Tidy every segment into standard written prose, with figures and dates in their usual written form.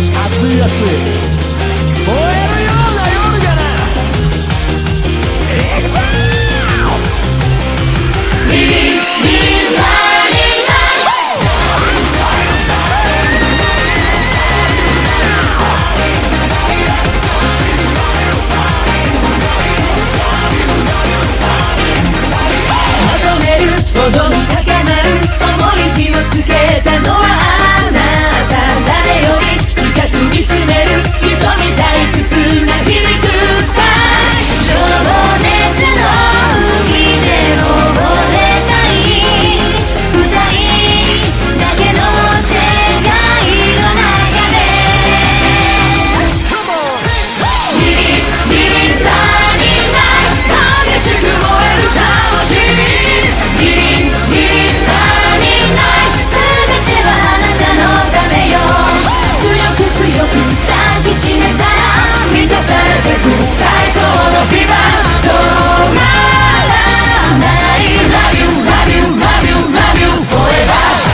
熱い熱い燃えるような夜がな。行くぞほどに高まる重い火をつけたのはあなた。誰より近く見つめる瞳退屈な響く情熱の海で溺れたい二人だけの世界の中でリリリリラニナ激しく燃える魂抱きしめたら満たされてく最高のフィーバー止まらない Love you, love you, love you, love you forever。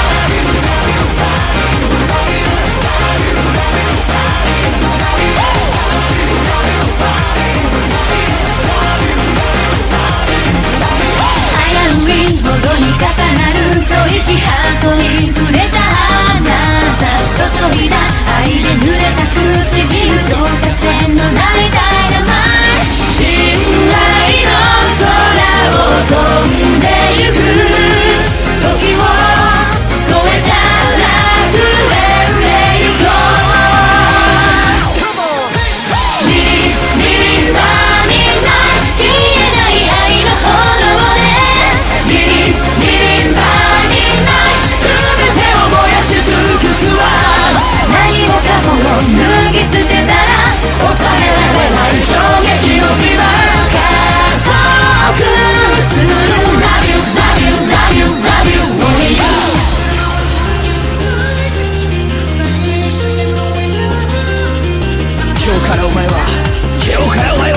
危ういほどに重なる吐息ハートに触れたあなた注いだ愛で濡れた唇導火線のないダイナマイト信頼の空を飛んでゆく時を越えたら増えれゆこうリリリリラニナ消えない愛の炎でリリリリラニナ全てを燃やし尽くすわ。何もかもを脱ぎ捨てたら抑えられない衝撃のフィーバー加速する Love you, love you, love you, love you, only you。 今日からお前は